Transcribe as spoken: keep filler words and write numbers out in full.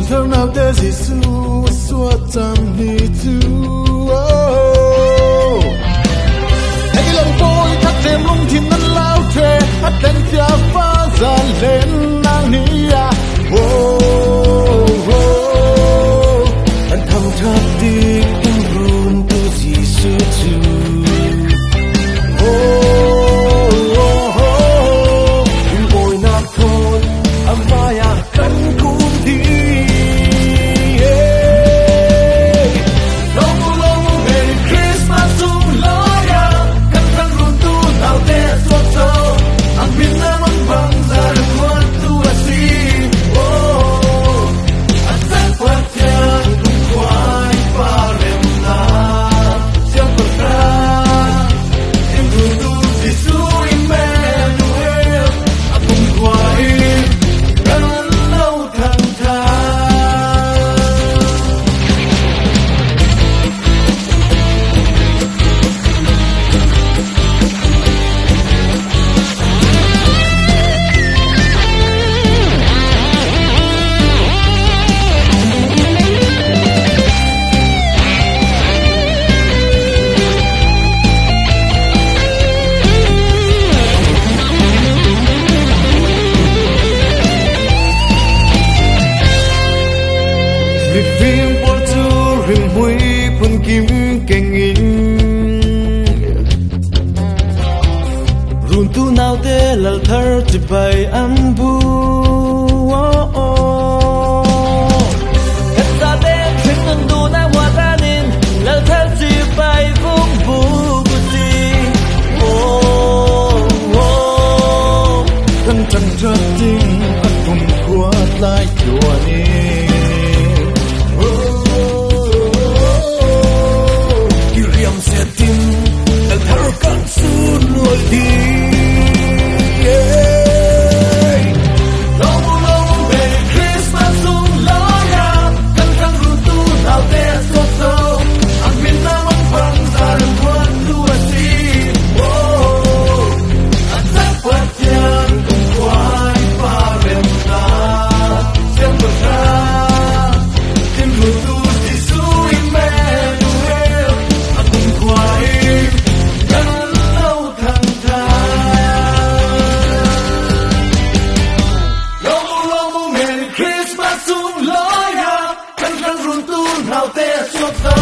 thơm nào thế Giêsu suốt trăm đi tu hãy cái lòng tôi thắt thêm lung thiên nan lao thề hắt đèn tia phá ra lên nang nia anh thầm thắt đi em run tu Giêsu tu ngồi nát thôi amaya kan kunti long long Merry Christmas sung loya kan kan run tu nau te so so ang binamang bang sa ruan tu asi oh at sa kwatya kung kwai parem na siya pagka em run tu Giêsu Emmanuel akong kwai phim por tu rim hui pun kim keng in run tu nau te lal thar ti bai an bu kat ta te thing an du na wa ta nin lal thar ti bai vung bu bu ti oh oh kan chan tra ting an kum kuat lai chua ni soon will be long long Merry Christmas sung loya kan kan rutu nau te so so ang binamang bang sa ruan tu asi oh at sa kwatyan kung kwai parem na siyang baka tin rutu Giêsu Emmanuel akong kwai Christmas sung loya kan kan run tu nau te suot